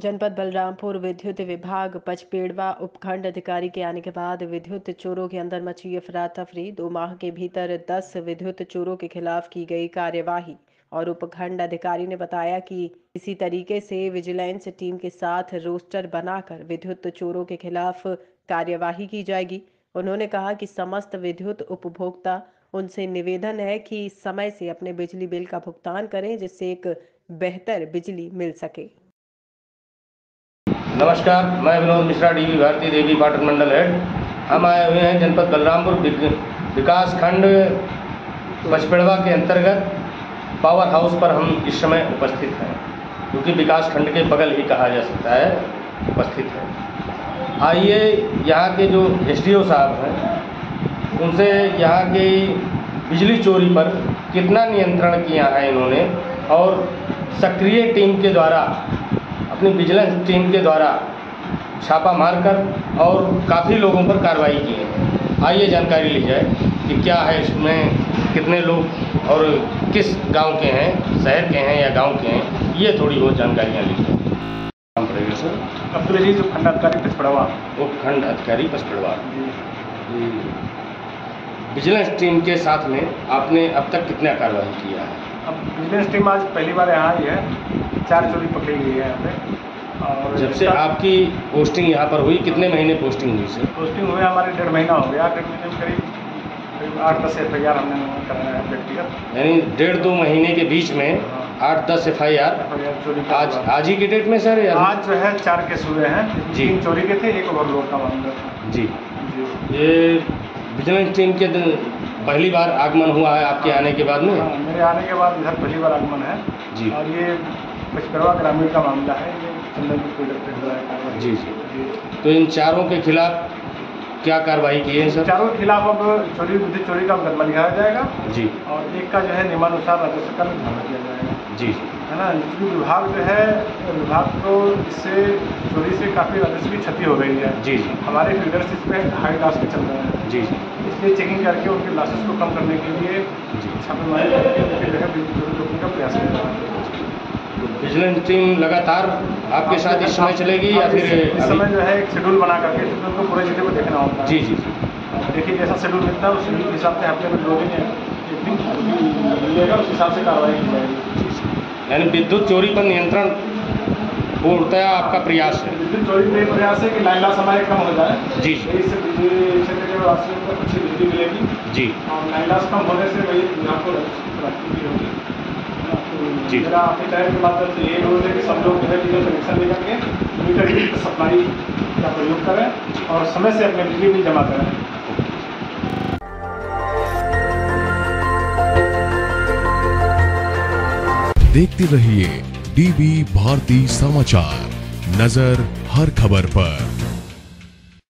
जनपद बलरामपुर विद्युत विभाग पचपेड़वा उपखंड अधिकारी के आने के बाद विद्युत चोरों के अंदर मची अफरा तफरी। 2 माह के भीतर 10 विद्युत चोरों के खिलाफ की गई कार्यवाही। और उपखंड अधिकारी ने बताया कि इसी तरीके से विजिलेंस टीम के साथ रोस्टर बनाकर विद्युत चोरों के खिलाफ कार्यवाही की जाएगी। उन्होंने कहा कि समस्त विद्युत उपभोक्ता उनसे निवेदन है कि समय से अपने बिजली बिल का भुगतान करें, जिससे एक बेहतर बिजली मिल सके। नमस्कार, मैं विनोद मिश्रा, डीवी भारती देवी पाटन मंडल हेड। हम आए हुए हैं जनपद बलरामपुर विकास खंड पचपेड़वा के अंतर्गत पावर हाउस पर हम इस समय उपस्थित हैं, क्योंकि विकास खंड के बगल ही कहा जा सकता है उपस्थित है। आइए यहाँ के जो एसडीओ साहब हैं उनसे यहाँ की बिजली चोरी पर कितना नियंत्रण किया है इन्होंने, और सक्रिय टीम के द्वारा, अपनी विजिलेंस टीम के द्वारा छापा मारकर और काफ़ी लोगों पर कार्रवाई की है। आइए जानकारी ली जाए कि क्या है इसमें, कितने लोग और किस गांव के हैं, शहर के हैं या गांव के हैं, ये थोड़ी बहुत जानकारियाँ ली जाए। नाम पड़ेगा सर? अब्दुल अजीज, उपखंड अधिकारी पचपेड़वा। उपखंड अधिकारी पचपेड़वा। विजिलेंस टीम के साथ में आपने अब तक कितना कार्रवाई किया है? अब विजिलेंस टीम आज पहली बार यहाँ आई है। 4 चोरी पकड़ी गई है यहाँ पे। और जब से आपकी पोस्टिंग यहाँ पर हुई, कितने महीने पोस्टिंग हुई सर? पोस्टिंग हुए हमारे 1.5 महीना हो गया। 1.5 महीने में करीब 8-10 FIR हमने कराया है व्यक्तिगत। यानी 1.5-2 महीने के बीच में 8-10 FIR चोरी। आज ही की डेट में सर? आज जो है 4 केस हुए हैं। 3 चोरी के थे, 1 ओवरलोड का मामला था। जी। ये विजिलेंस टीम के पहली बार आगमन हुआ है आपके आने के बाद में? हाँ, मेरे आने के बाद इधर पहली बार आगमन है जी। और ये पचपेड़वा ग्रामीण का मामला है। ये चंदनपुर फीडर पे हुआ है। जी जी। तो इन चारों के खिलाफ क्या कार्रवाई की है सर? चारों के खिलाफ अब विद्युत चोरी का मुकदमा लिखाया जाएगा जी। और एक का जो है नियमानुसार राजस्व का निर्धारण किया जाएगा। जी है ना। विभाग जो है, विभाग को इससे चोरी से काफ़ी राजस्व की क्षति हो गई है। जी जी। हमारे फीडर्स इस पर हाई लॉस पे चल रहे हैं। जी जी। इसलिए चेकिंग करके उनके लॉसेस को कम करने के लिए छापेमारी करके उनके जो है विद्युत चोरी रोकने का प्रयास किया जा रहा है। विजिलेंस टीम लगातार आपके साथ इस समय चलेगी या फिर इस समय जो है एक शेड्यूल बना करके शेड्यूल को पूरे जिले को देखना होता है। जी जी। देखिए जैसा शेड्यूल मिलता है उस शेड्यूल के हिसाब से हफ्ते में 2 दिन 1 दिन मिलेगा, उस हिसाब से कार्रवाई की जाएगी। यानी विद्युत चोरी पर नियंत्रण पूर्णतः आपका प्रयास है? विद्युत चोरी पर प्रयास है कि लाइन लॉस हमारे कम हो जाए। जी। इससे बिजली क्षेत्र के वासियों को अच्छी बिजली मिलेगी। जी। और लाइन लॉस कम होने से वही विभाग को प्राप्ति भी होगी। जी। मेरा आपके टाइम के माध्यम से ये रोल है कि सब लोग जो है मीटर कनेक्शन लेकर के मीटर की सप्लाई का प्रयोग करें और समय से अपने बिजली बिल जमा करें। देखते रहिए डीवी भारती समाचार, नजर हर खबर पर।